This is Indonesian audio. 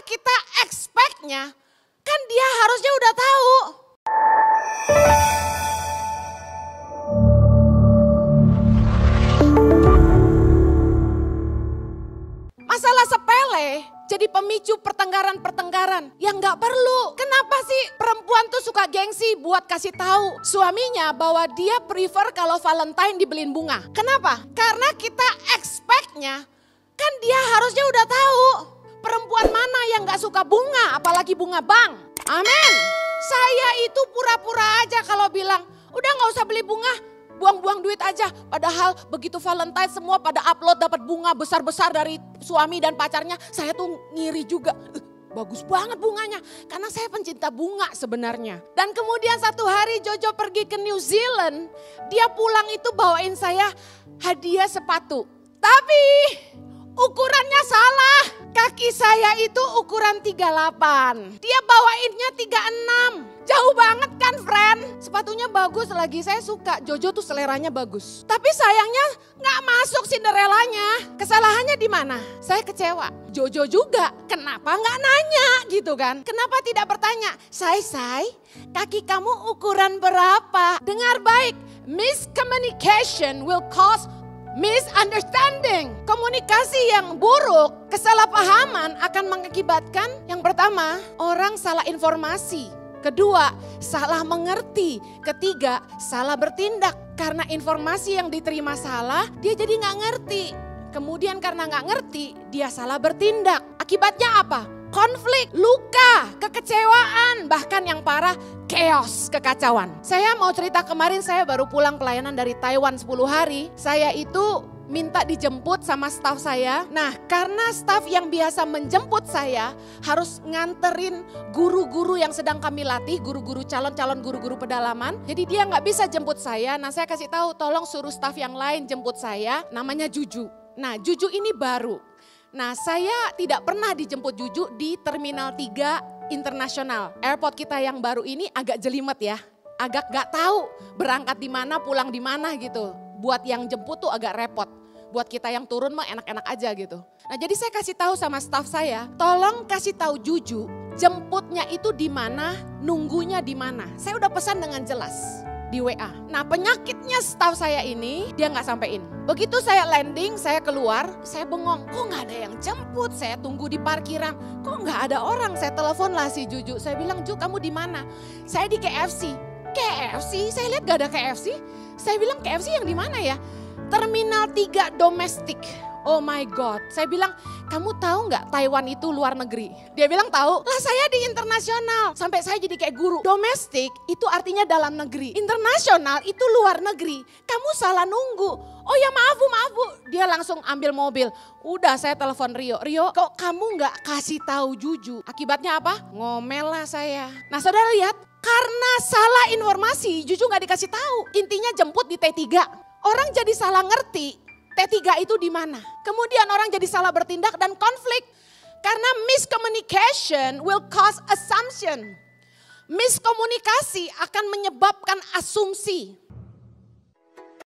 kita expect-nya, kan dia harusnya udah tahu. Masalah sepele jadi pemicu pertengkaran-pertengkaran yang gak perlu. Kenapa sih perempuan tuh suka gengsi buat kasih tahu suaminya bahwa dia prefer kalau Valentine dibeliin bunga? Kenapa? Karena kita expect-nya, kan dia harusnya udah tahu. Perempuan mana yang gak suka bunga, apalagi bunga bank. Amin. Saya itu pura-pura aja kalau bilang, udah gak usah beli bunga. Buang-buang duit aja. Padahal begitu Valentine semua pada upload dapat bunga besar-besar dari suami dan pacarnya. Saya tuh ngiri juga. Bagus banget bunganya. Karena saya pencinta bunga sebenarnya. Dan kemudian satu hari Jojo pergi ke New Zealand. Dia pulang itu bawain saya hadiah sepatu. Tapi ukurannya salah. Kaki saya itu ukuran 38. Dia bawainnya 36. Jauh banget kan friend? Sepatunya bagus lagi, saya suka. Jojo tuh seleranya bagus. Tapi sayangnya gak masuk Cinderellanya. Kesalahannya di mana? Saya kecewa. Jojo juga, kenapa gak nanya gitu kan? Kenapa tidak bertanya? Say, kaki kamu ukuran berapa? Dengar baik, miscommunication will cause misunderstanding. Komunikasi yang buruk, kesalahpahaman akan mengakibatkan yang pertama, orang salah informasi. Kedua, salah mengerti. Ketiga, salah bertindak. Karena informasi yang diterima salah, dia jadi gak ngerti. Kemudian karena gak ngerti, dia salah bertindak. Akibatnya apa? Konflik, luka, kekecewaan, bahkan yang parah, chaos, kekacauan. Saya mau cerita kemarin saya baru pulang pelayanan dari Taiwan 10 hari. Saya itu minta dijemput sama staf saya. Nah, karena staf yang biasa menjemput saya harus nganterin guru-guru yang sedang kami latih, guru-guru calon guru-guru pedalaman. Jadi dia nggak bisa jemput saya. Nah, saya kasih tahu tolong suruh staf yang lain jemput saya. Namanya Juju. Nah, Juju ini baru. Nah, saya tidak pernah dijemput Juju di Terminal 3 Internasional. Airport kita yang baru ini agak jelimet ya. Agak gak tahu berangkat di mana, pulang di mana gitu. Buat yang jemput tuh agak repot. Buat kita yang turun mah enak-enak aja gitu. Nah, jadi saya kasih tahu sama staf saya, tolong kasih tahu Juju, jemputnya itu di mana, nunggunya di mana. Saya udah pesan dengan jelas di WA. Nah, penyakitnya staf saya ini dia nggak sampein. Begitu saya landing, saya keluar, saya bengong. Kok nggak ada yang jemput? Saya tunggu di parkiran. Kok nggak ada orang? Saya telepon lah si Juju. Saya bilang, Ju, kamu di mana? Saya di KFC. KFC? Saya lihat gak ada KFC. Saya bilang, KFC yang di mana ya? Terminal 3 domestik. Oh my God. Saya bilang, kamu tahu nggak Taiwan itu luar negeri? Dia bilang tahu. Lah saya di internasional. Sampai saya jadi kayak guru. Domestik itu artinya dalam negeri. Internasional itu luar negeri. Kamu salah nunggu. Oh ya maaf Bu. Dia langsung ambil mobil. Udah saya telepon Rio. Rio kok kamu nggak kasih tahu Juju? Akibatnya apa? Ngomel lah saya. Nah saudara lihat. Karena salah informasi Juju nggak dikasih tahu. Intinya jemput di T3. Orang jadi salah ngerti T3 itu di mana. Kemudian orang jadi salah bertindak dan konflik. Karena miscommunication will cause assumption. Miskomunikasi akan menyebabkan asumsi.